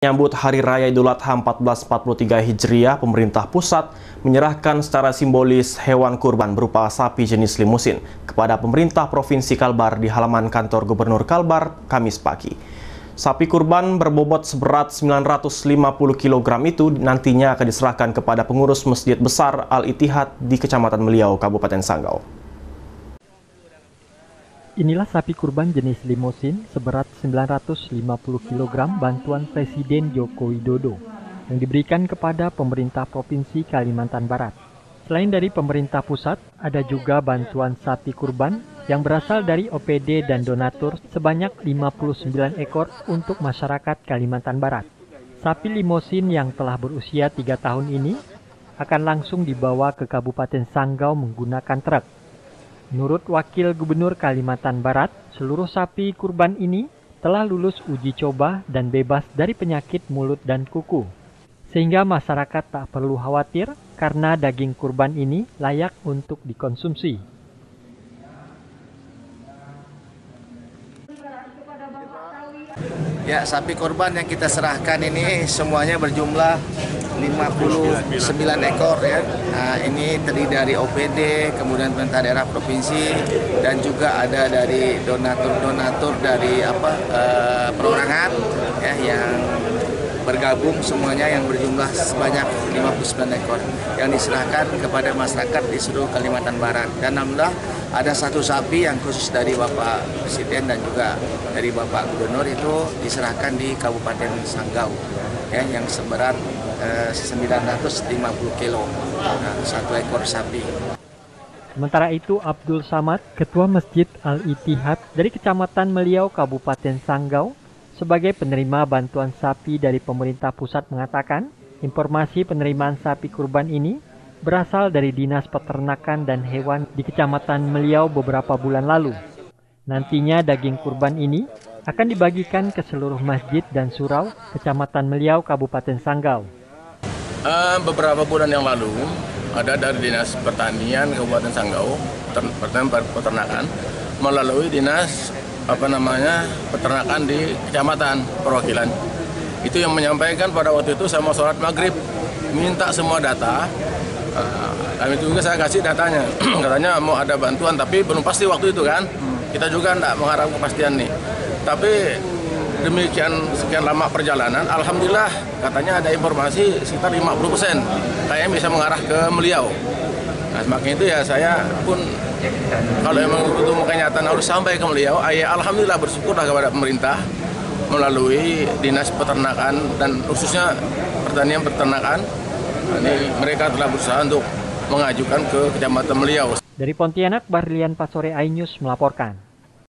Menyambut Hari Raya Idul Adha 1443 Hijriah, pemerintah pusat menyerahkan secara simbolis hewan kurban berupa sapi jenis limusin kepada pemerintah Provinsi Kalbar di halaman kantor Gubernur Kalbar Kamis pagi. Sapi kurban berbobot seberat 950 kg itu nantinya akan diserahkan kepada pengurus Masjid Besar Al-Ittihad di Kecamatan Meliau, Kabupaten Sanggau. Inilah sapi kurban jenis limusin seberat 950 kg bantuan Presiden Joko Widodo yang diberikan kepada pemerintah Provinsi Kalimantan Barat. Selain dari pemerintah pusat, ada juga bantuan sapi kurban yang berasal dari OPD dan donatur sebanyak 59 ekor untuk masyarakat Kalimantan Barat. Sapi limusin yang telah berusia 3 tahun ini akan langsung dibawa ke Kabupaten Sanggau menggunakan truk. Menurut Wakil Gubernur Kalimantan Barat, seluruh sapi kurban ini telah lulus uji coba dan bebas dari penyakit mulut dan kuku. Sehingga masyarakat tak perlu khawatir karena daging kurban ini layak untuk dikonsumsi. Ya, sapi kurban yang kita serahkan ini semuanya berjumlah 59 ekor ya. Nah, ini terdiri dari OPD, kemudian pemerintah daerah provinsi, dan juga ada dari donatur-donatur dari perorangan ya, yang bergabung semuanya yang berjumlah sebanyak 59 ekor yang diserahkan kepada masyarakat di seluruh Kalimantan Barat. Dan alhamdulillah ada satu sapi yang khusus dari Bapak Presiden dan juga dari Bapak Gubernur itu diserahkan di Kabupaten Sanggau ya, yang seberat 950 kilo, satu ekor sapi. Sementara itu, Abdul Samad, Ketua Masjid Al-Ittihad dari Kecamatan Meliau, Kabupaten Sanggau, sebagai penerima bantuan sapi dari pemerintah pusat mengatakan, informasi penerimaan sapi kurban ini berasal dari Dinas Peternakan dan Hewan di Kecamatan Meliau beberapa bulan lalu. Nantinya daging kurban ini akan dibagikan ke seluruh masjid dan surau Kecamatan Meliau, Kabupaten Sanggau. Beberapa bulan yang lalu ada dari Dinas Pertanian Kabupaten Sanggau, Peternakan, melalui Dinas Peternakan di Kecamatan Perwakilan. Itu yang menyampaikan pada waktu itu saya mau sholat maghrib, minta semua data. Kami juga saya kasih datanya, katanya mau ada bantuan tapi belum pasti waktu itu kan. Kita juga tidak mengharap kepastian nih. Tapi demikian sekian lama perjalanan, alhamdulillah katanya ada informasi sekitar 50% kayaknya bisa mengarah ke Meliau. Nah, semakin itu ya saya pun kalau emang itu kenyataan harus sampai ke Meliau, alhamdulillah bersyukurlah kepada pemerintah melalui Dinas Peternakan dan khususnya Pertanian Peternakan. Ini mereka telah berusaha untuk mengajukan ke Kecamatan Meliau. Dari Pontianak, Barlian Pasore iNews melaporkan.